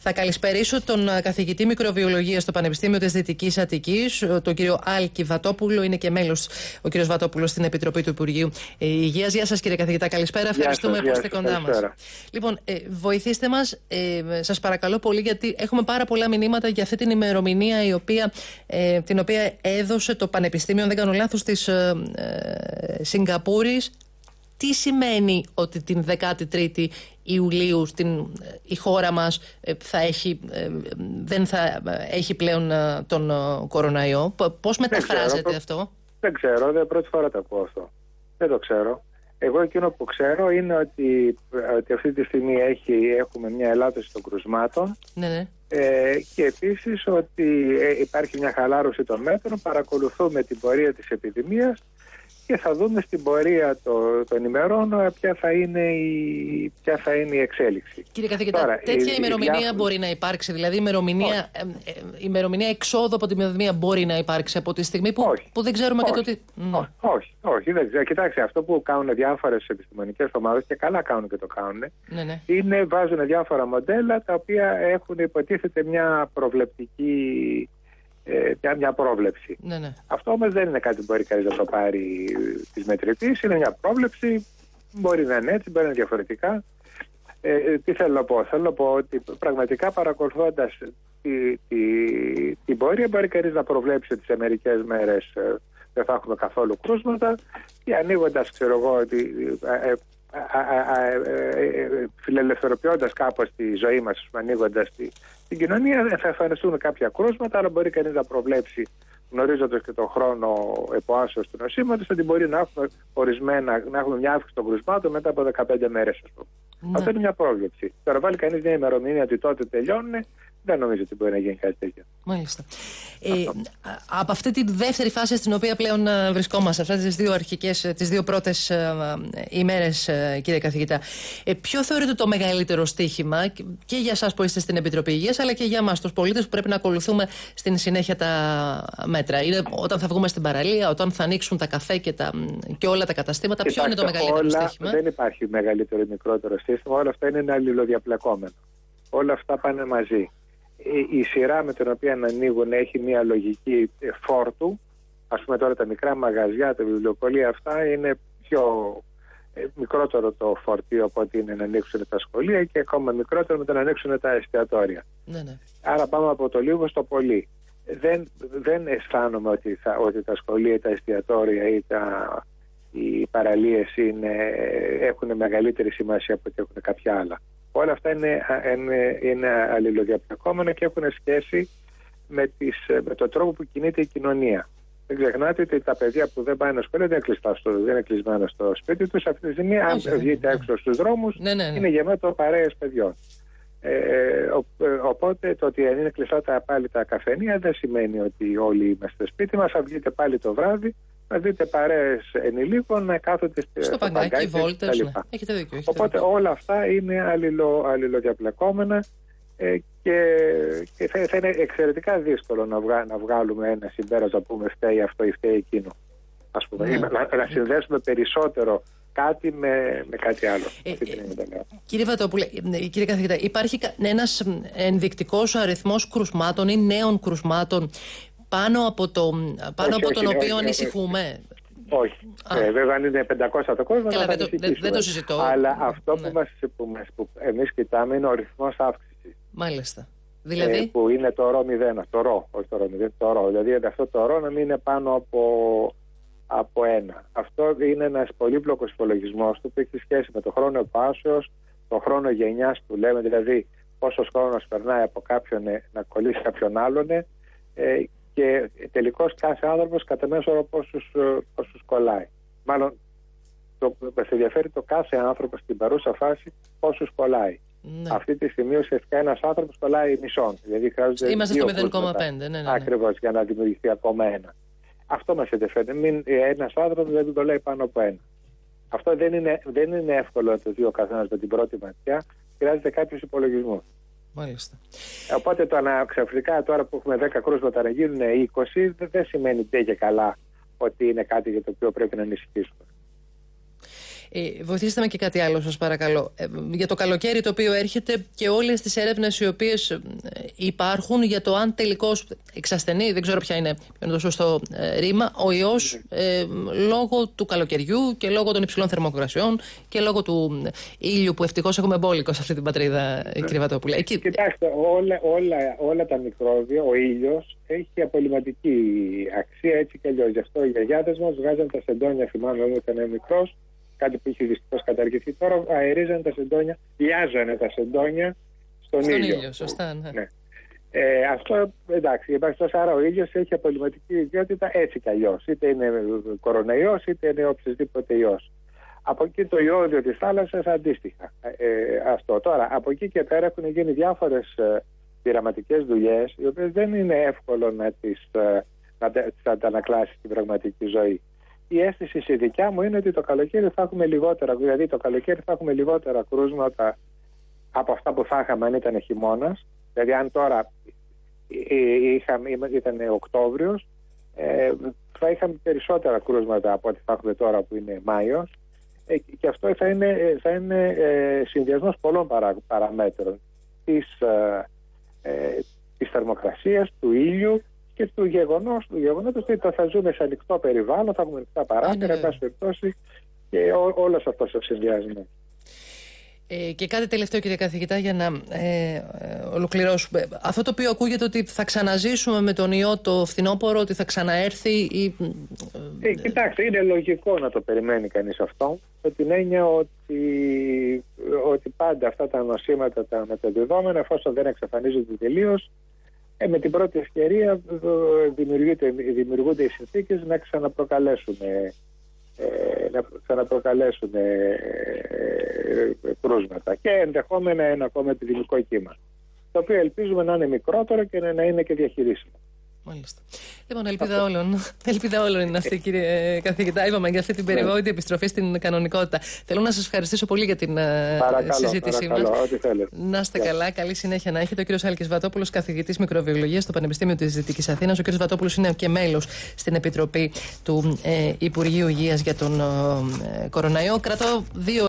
Θα καλησπερίσω τον καθηγητή μικροβιολογίας στο Πανεπιστήμιο της Δυτικής Αττικής, τον κύριο Άλκη Βατόπουλο. Είναι και μέλος ο κύριος Βατόπουλος στην Επιτροπή του Υπουργείου Υγείας. Γεια σας, κύριε καθηγητά, καλησπέρα. Ευχαριστούμε που είστε κοντά μας. Λοιπόν, βοηθήστε μας, σας παρακαλώ πολύ, γιατί έχουμε πάρα πολλά μηνύματα για αυτή την ημερομηνία την οποία έδωσε το Πανεπιστήμιο, αν δεν κάνω λάθος, της Σιγκαπούρης. Τι σημαίνει ότι την 13η Ιουλίου η χώρα μας δεν θα έχει πλέον τον κοροναϊό? Πώς μεταφράζεται αυτό? Δεν ξέρω, δεν πρώτη φορά το ακούω αυτό. Δεν το ξέρω. Εγώ εκείνο που ξέρω είναι ότι αυτή τη στιγμή έχουμε μια ελάττωση των κρουσμάτων. Ναι. Και επίσης ότι υπάρχει μια χαλάρωση των μέτρων. Παρακολουθούμε την πορεία της επιδημίας και θα δούμε στην πορεία των ημερών ποια θα είναι η εξέλιξη. Κύριε καθηγητά, τώρα, τέτοια ημερομηνία μπορεί να υπάρξει? Δηλαδή ημερομηνία εξόδου από την πανδημία μπορεί να υπάρξει από τη στιγμή που δεν ξέρουμε και το τι... Όχι, δεν ξέρω. Κοιτάξτε, αυτό που κάνουν διάφορες επιστημονικές ομάδες, και καλά κάνουν και το κάνουν, είναι βάζουν διάφορα μοντέλα τα οποία έχουν υποτίθεται μια προβλεπτική... μια πρόβλεψη. Ναι. Αυτό όμως δεν είναι κάτι που μπορεί κανείς να το πάρει της μετρητής. Είναι μια πρόβλεψη, μπορεί να είναι έτσι, μπορεί να είναι διαφορετικά. Τι θέλω να πω? Θέλω να πω ότι πραγματικά παρακολουθώντας την πορεία μπορεί κανείς να προβλέψει ότι σε μερικές μέρες δεν θα έχουμε καθόλου κρούσματα, και ανοίγοντας, ξέρω εγώ, φιλελευθερωποιώντας κάπως τη ζωή μας, ανοίγοντας την κοινωνία, θα εμφανιστούν κάποια κρούσματα, αλλά μπορεί κανείς να προβλέψει, γνωρίζοντας και τον χρόνο εποάσεως του νοσήματος, ότι μπορεί να έχουμε μια αύξηση των κρουσμάτων μετά από 15 μέρες, ας πούμε. Αυτό είναι μια πρόβλεψη. Τώρα βάλει κανείς μια ημερομηνία ότι τότε τελειώνουν, δεν νομίζω ότι μπορεί να γίνει κάτι τέτοιο. Μάλιστα. Από αυτή τη δεύτερη φάση στην οποία πλέον βρισκόμαστε, αυτές τις δύο πρώτες ημέρες, κύριε καθηγητά, ποιο θεωρείτε το μεγαλύτερο στοίχημα και για εσάς που είστε στην Επιτροπή Υγείας, αλλά και για εμάς τους πολίτες που πρέπει να ακολουθούμε στην συνέχεια τα μέτρα? Είναι όταν θα βγούμε στην παραλία, όταν θα ανοίξουν τα καφέ και όλα τα καταστήματα? Ποιο είναι το μεγαλύτερο στοίχημα? Δεν υπάρχει μεγαλύτερο ή μικρότερο στοίχημα, όλα αυτά είναι αλληλοδιαπλεκόμενα. Όλα αυτά πάνε μαζί. Η σειρά με την οποία ανοίγουν έχει μια λογική φόρτου. Ας πούμε τώρα τα μικρά μαγαζιά, τα βιβλιοπωλεία, αυτά είναι πιο μικρότερο το φορτίο από ότι είναι να ανοίξουν τα σχολεία, και ακόμα μικρότερο με το να ανοίξουν τα εστιατόρια. Ναι. Άρα πάμε από το λίγο στο πολύ. Δεν αισθάνομαι ότι τα σχολεία, τα εστιατόρια ή οι παραλίες έχουν μεγαλύτερη σημασία από ότι έχουν κάποια άλλα. Όλα αυτά είναι αλληλοδιαπλεκόμενα και έχουν σχέση με τον τρόπο που κινείται η κοινωνία. Δεν ξεχνάτε ότι τα παιδιά που δεν πάνε σχολείο δεν είναι κλεισμένα στο σπίτι τους. Αυτή τη στιγμή, αν βγείτε έξω στους δρόμους, είναι γεμάτο παρέες παιδιών. Οπότε το ότι είναι κλειστά πάλι τα καφενεία δεν σημαίνει ότι όλοι είμαστε στο σπίτι μας. Αν βγείτε πάλι το βράδυ, να δείτε παρέες ενηλίκων να κάθονται στο παγκάκι, βόλτες. Ναι. Έχετε δίκιο. Οπότε όλα αυτά είναι αλληλοδιαπλεκόμενα, και θα είναι εξαιρετικά δύσκολο να βγάλουμε ένα συμπέρασμα, να πούμε φταίει αυτό ή φταίει εκείνο. Ας πούμε, να συνδέσουμε περισσότερο κάτι με κάτι άλλο. Κύριε Βατόπουλε, κύριε καθηγητά, υπάρχει ένας ενδεικτικός αριθμός κρουσμάτων ή νέων κρουσμάτων πάνω από τον οποίο ανησυχούμε? Όχι. Βέβαια, αν είναι 500 το κόσμο, δεν το συζητώ. Αλλά αυτό που εμείς κοιτάμε είναι ο ρυθμός αύξησης. Μάλιστα. Δηλαδή? Που είναι το ρο 0, το ρο, όχι το ρο 0, το ρο. Δηλαδή αυτό το ρο να μην είναι πάνω από 1. Αυτό είναι ένας πολύπλοκος υπολογισμός που έχει σχέση με το χρόνο επάσεως, το χρόνο γενιάς που λέμε, δηλαδή πόσος χρόνος περνάει από κάποιον να κολλήσει κάποιον άλλον, και τελικώς κάθε άνθρωπος κατά μέσο όρο πόσους κολλάει. Μάλλον μας ενδιαφέρει το κάθε άνθρωπο στην παρούσα φάση πόσους κολλάει. Ναι. Αυτή τη στιγμή ουσιαστικά ένας άνθρωπος κολλάει μισόν. Δηλαδή είμαστε στο 0,5. Ναι. Ακριβώς, για να δημιουργηθεί ακόμα ένα. Αυτό μας ενδιαφέρει. Ένας άνθρωπος δεν κολλάει πάνω από 1. Αυτό δεν είναι εύκολο να το δει ο καθένας με την πρώτη ματιά. Χρειάζεται κάποιους υπολογισμούς. Μάλιστα. Οπότε ξαφνικά τώρα που έχουμε 10 κρούσματα να γίνουν 20, δεν σημαίνει ντε και καλά ότι είναι κάτι για το οποίο πρέπει να ανησυχήσουμε. Βοηθήστε με και κάτι άλλο, σας παρακαλώ. Για το καλοκαίρι το οποίο έρχεται και όλες τις έρευνες οι οποίες υπάρχουν για το αν τελικώς εξασθενεί, δεν ξέρω ποια είναι το σωστό ρήμα, ο ιός λόγω του καλοκαιριού και λόγω των υψηλών θερμοκρασιών και λόγω του ήλιου που ευτυχώς έχουμε μπόλικο σε αυτή την πατρίδα, κύριε Βατόπουλε. Κοιτάξτε, όλα τα μικρόβια, ο ήλιος έχει απολυματική αξία έτσι κι αλλιώς. Γι' αυτό οι γιαγιάδες μας βγάζαν τα σεντόνια, θυμάμαι όταν ήταν μικρός, κάτι που έχει δυστυχώς καταργηθεί τώρα, αερίζανε τα σεντόνια, λιάζανε τα σεντόνια στον ήλιο. Σωστά, ναι. Αυτό εντάξει, άρα ο ήλιος έχει απολυματική ιδιότητα έτσι κι αλλιώς. Είτε είναι κοροναϊός, είτε είναι οποιοδήποτε ιός. Από εκεί το ιόδιο της θάλασσας αντίστοιχα. Αυτό. Τώρα, από εκεί και πέρα έχουν γίνει διάφορες πειραματικές δουλειές, οι οποίες δεν είναι εύκολο να τις αντανακλάσεις στην πραγματική ζωή. Η αίσθηση η δικιά μου είναι ότι το καλοκαίρι θα έχουμε λιγότερα κρούσματα από αυτά που θα είχαμε αν ήταν χειμώνας. Δηλαδή αν τώρα ήταν Οκτώβριος, θα είχαμε περισσότερα κρούσματα από ό,τι θα έχουμε τώρα που είναι Μάιος, και αυτό θα είναι συνδυασμός πολλών παραμέτρων της θερμοκρασίας, του ήλιου και του γεγονότος ότι θα ζούμε σε ανοιχτό περιβάλλον, θα έχουμε ανοιχτά παράθυρα, εν πάση περιπτώσει, και όλος αυτός ο συνδυασμός. Και κάτι τελευταίο, κύριε καθηγητά, για να ολοκληρώσουμε. Αυτό το οποίο ακούγεται ότι θα ξαναζήσουμε με τον ιό το φθινόπωρο, ότι θα ξαναέρθει. Κοιτάξτε, είναι λογικό να το περιμένει κανείς αυτό, με την έννοια ότι πάντα αυτά τα νοσήματα, τα μεταδιδόμενα, εφόσον δεν εξαφανίζονται τελείως, με την πρώτη ευκαιρία δημιουργούνται οι συνθήκες να ξαναπροκαλέσουν κρούσματα και ενδεχόμενα ένα ακόμα επιδημικό κύμα, το οποίο ελπίζουμε να είναι μικρότερο και να είναι και διαχειρίσιμο. Μάλιστα. Λοιπόν, ελπίδα όλων είναι αυτή, κύριε καθηγητά. Είπαμε για αυτή την περιβόητη επιστροφή στην κανονικότητα. Θέλω να σας ευχαριστήσω πολύ για την συζήτησή μας. Να είστε καλά, καλή συνέχεια να έχετε. Ο κύριος Άλκης Βατόπουλος, καθηγητής μικροβιολογίας στο Πανεπιστήμιο της Δυτικής Αθήνας. Ο κύριος Βατόπουλος είναι και μέλος στην Επιτροπή του Υπουργείου Υγείας για τον κοροναϊό. Κρατώ δύο